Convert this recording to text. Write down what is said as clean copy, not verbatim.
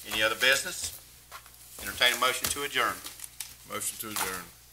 Any other business? Entertain a motion to adjourn. Motion to adjourn.